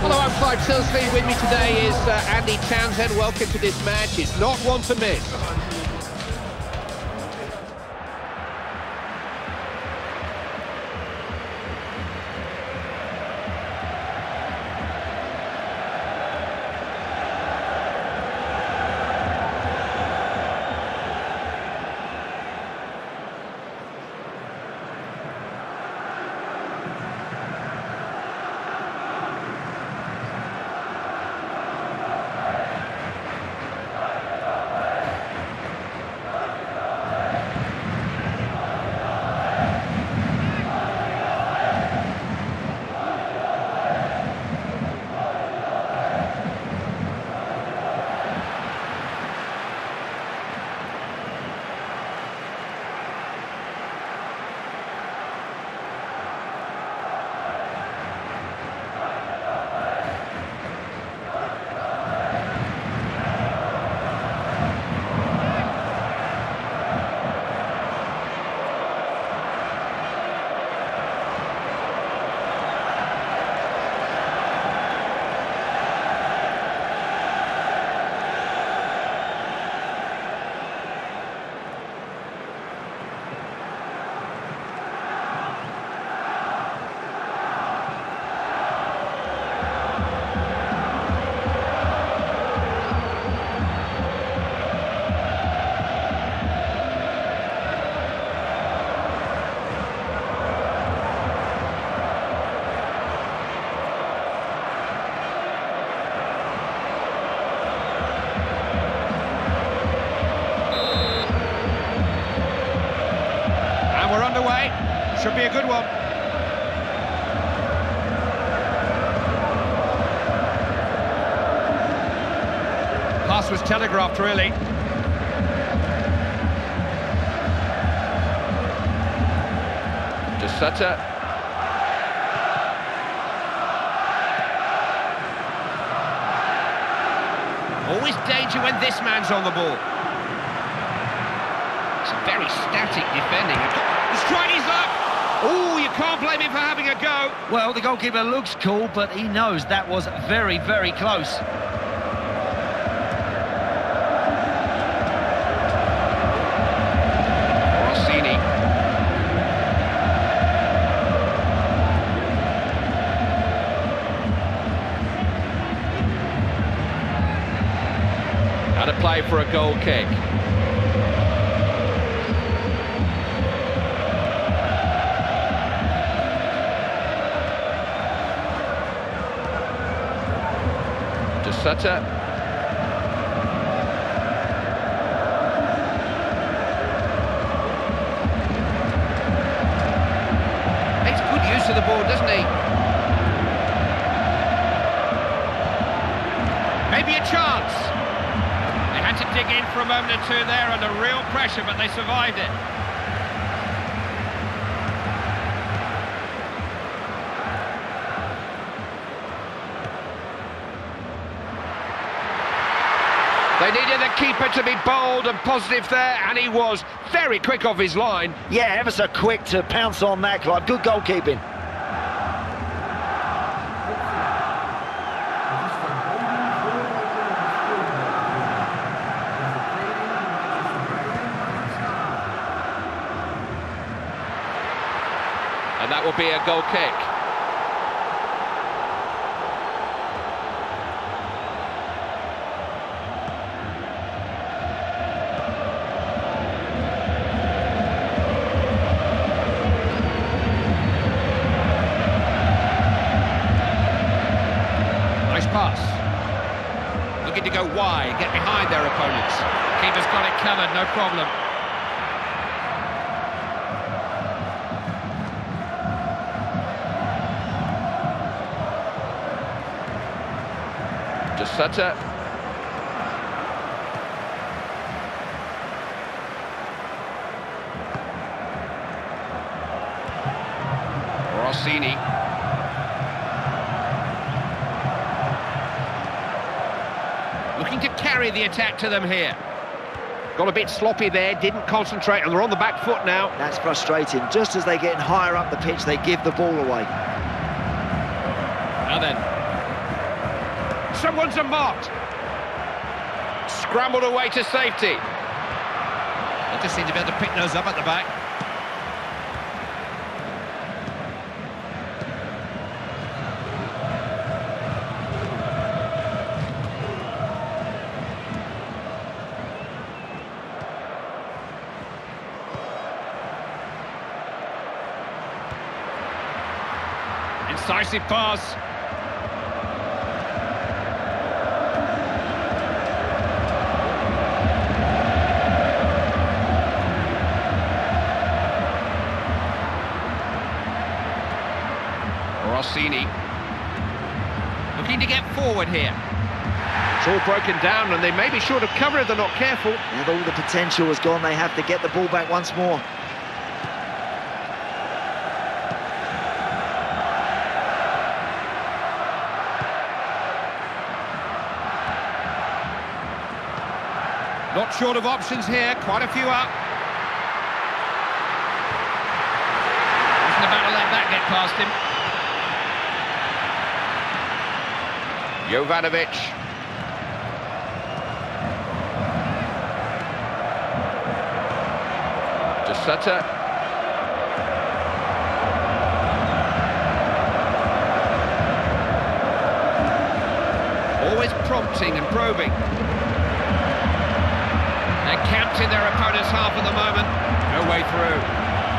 Hello, I'm Clive Tilsley. With me today is Andy Townsend. Welcome to this match. It's not one to miss. We're underway. Should be a good one. Pass was telegraphed, really. De Sutter. Always danger when this man's on the ball. It's a very static defending. The strike is up! Oh, you can't blame him for having a go. Well, the goalkeeper looks cool, but he knows that was very, very close. Rossini. How to play for a goal kick. Sutter. Makes good use of the ball, doesn't he? Maybe a chance. They had to dig in for a moment or two there under real pressure, but they survived it. They needed the keeper to be bold and positive there, and he was very quick off his line. Yeah, ever so quick to pounce on that, Clive. Good goalkeeping. And that will be a goal kick. Pass. Looking to go wide, get behind their opponents. Keeper's got it covered, no problem. De Sutter. Rossini. Looking to carry the attack to them here. Got a bit sloppy there, didn't concentrate, and they're on the back foot now. That's frustrating. Just as they're getting higher up the pitch, they give the ball away. Now then. someone's marked. Scrambled away to safety. They just seem to be able to pick those up at the back. Incisive pass. Rossini looking to get forward here. It's all broken down and they may be short of cover if they're not careful. And all the potential has gone. They have to get the ball back once more. Not short of options here, quite a few up. Wasn't about to let that get past him. Jovanovic. De Sutter. Always prompting and probing. They're camped in their opponent's half at the moment. No way through.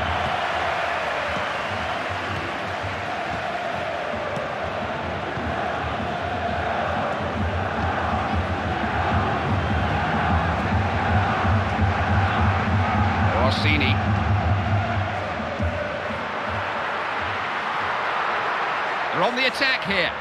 Rossini. They're on the attack here.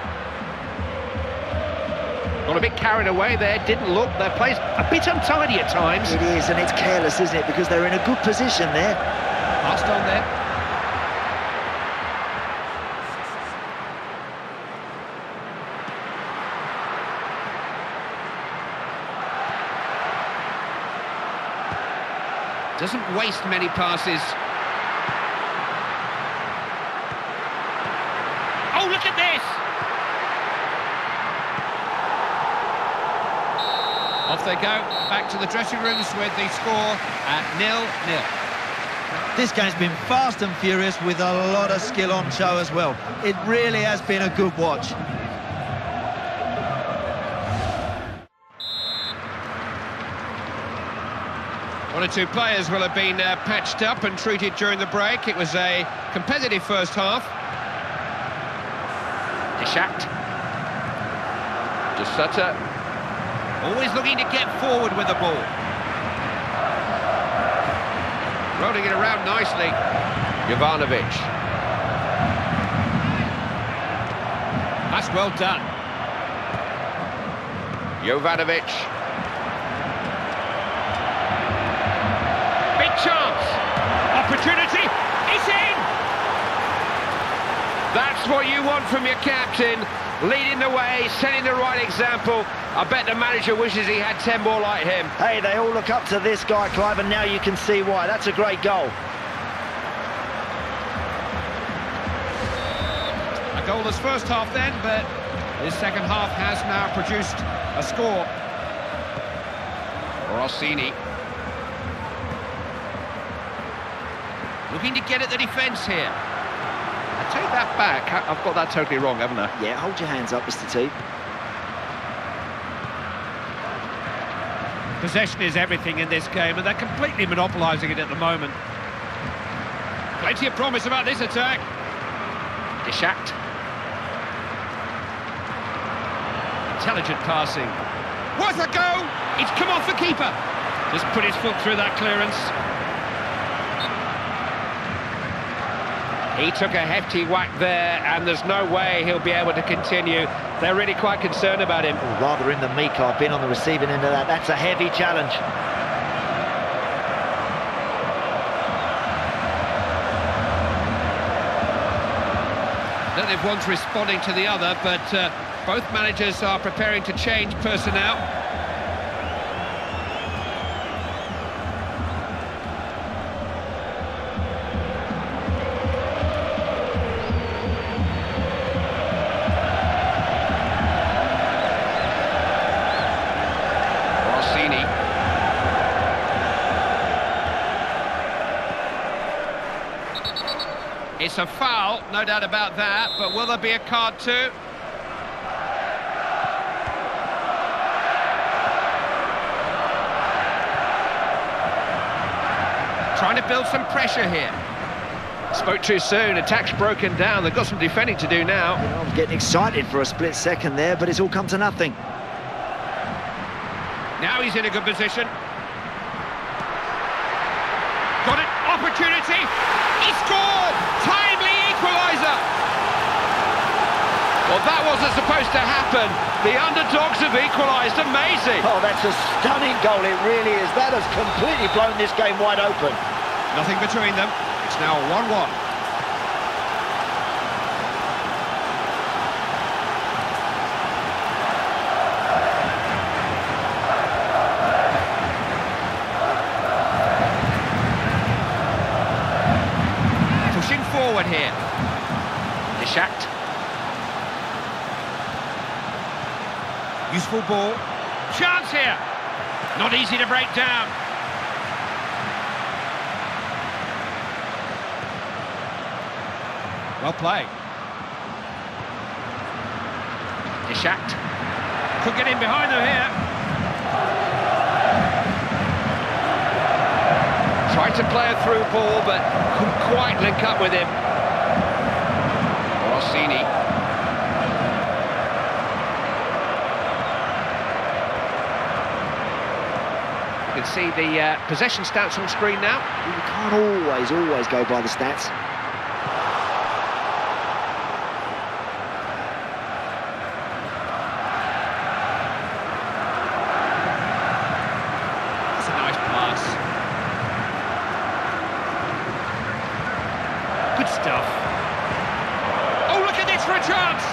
Got a bit carried away there, didn't look. Their play's a bit untidy at times. It is, and it's careless, isn't it? Because they're in a good position there. Passed on there. Doesn't waste many passes. Oh, look at this! Off they go, back to the dressing rooms with the score at 0-0. This game's been fast and furious with a lot of skill on show as well. It really has been a good watch. One or two players will have been patched up and treated during the break. It was a competitive first half. Deschamps. De Sutter. Always looking to get forward with the ball. Rolling it around nicely. Jovanovic. That's well done. Jovanovic. Big chance. Opportunity. It's in! That's what you want from your captain. Leading the way, setting the right example. I bet the manager wishes he had 10 more like him. Hey, they all look up to this guy, Clive, and now you can see why. That's a great goal. A goalless first half then, but his second half has now produced a score. Rossini. Looking to get at the defence here. I take that back. I've got that totally wrong, haven't I? Yeah, hold your hands up, Mr. T. Possession is everything in this game, and they're completely monopolising it at the moment. Plenty of promise about this attack. Deschamps. Intelligent passing. Worth a go! It's come off the keeper. Just put his foot through that clearance. He took a hefty whack there, and there's no way he'll be able to continue. They're really quite concerned about him. Oh, rather in the meek, I've been on the receiving end of that. That's a heavy challenge. I don't know if one's responding to the other, but both managers are preparing to change personnel. It's a foul, no doubt about that, but will there be a card too? Trying to build some pressure here. Spoke too soon, attack's broken down, they've got some defending to do now. I was getting excited for a split second there, but it's all come to nothing. Now he's in a good position. Got an opportunity. He scored! Timely equaliser! Well, that wasn't supposed to happen. The underdogs have equalised. Amazing! Oh, that's a stunning goal, it really is. That has completely blown this game wide open. Nothing between them. It's now 1-1. Pushing forward here. Dishakt. Useful ball. Chance here. Not easy to break down. Well played. Dishakt. Could get in behind them here. Tried to play a through ball, but couldn't quite link up with him. Rossini. You can see the possession stats on screen now. You can't always go by the stats. That's a nice pass. Good stuff. Oh, look at this for a chance!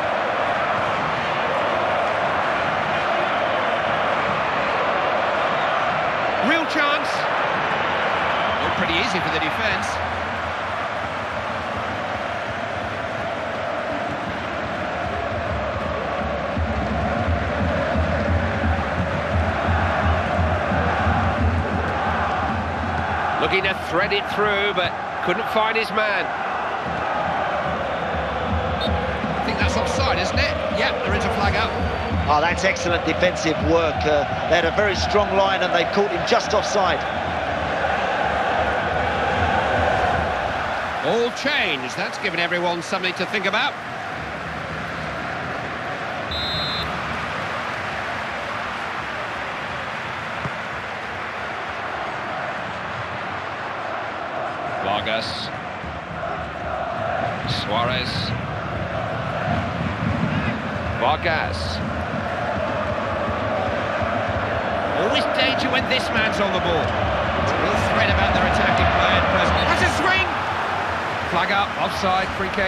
Real chance. Looked pretty easy for the defence. Looking to thread it through, but couldn't find his man. I think that's offside, isn't it? Yep, there is a flag up. Oh, that's excellent defensive work. They had a very strong line and they caught him just offside. All changed. That's given everyone something to think about. Vargas. Suarez. Vargas. Always danger when this man's on the ball. It's a real threat about their attacking play at present. Has a swing! Flag up, offside, free kick.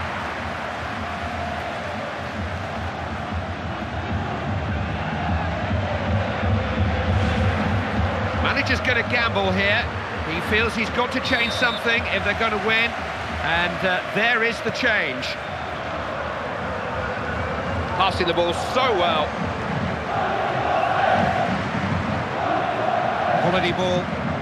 Manager's going to gamble here. He feels he's got to change something if they're going to win. And there is the change. Passing the ball so well. Quality ball.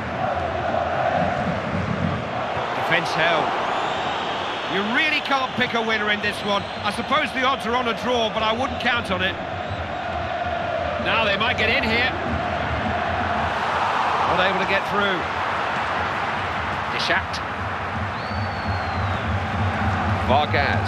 Defence held. You really can't pick a winner in this one. I suppose the odds are on a draw, but I wouldn't count on it. Now they might get in here. Not able to get through. Dishakt. Vargas.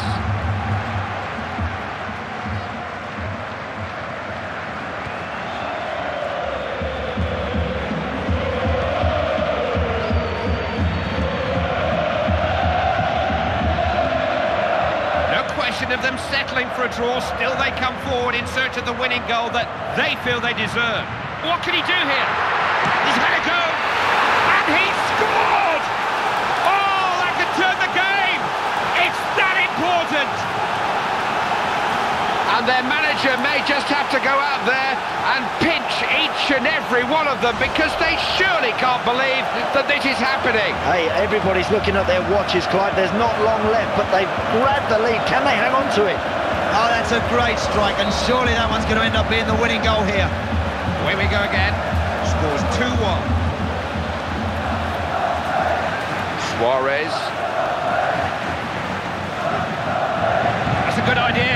Of them settling for a draw, still they come forward in search of the winning goal that they feel they deserve. What can he do here? He's had a go, and he scored! Oh, that could turn the game! It's that important! And their manager may just have to go out there and pinch each and every one of them because they surely can't believe that this is happening. Hey, everybody's looking at their watches, Clive. There's not long left, but they've grabbed the lead. Can they hang on to it? Oh, that's a great strike, and surely that one's going to end up being the winning goal here. Away we go again. Scores 2-1. Suarez. good idea.